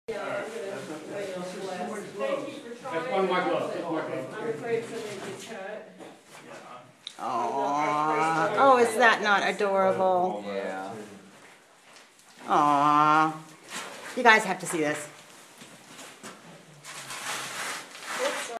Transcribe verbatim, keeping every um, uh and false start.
Yeah, I'm gonna wait on the last. Thank you for trying. That's one of my gloves. That's my glove. I'm afraid something gets cut. Aww. Oh, is that not adorable? Yeah. Aww. You guys have to see this.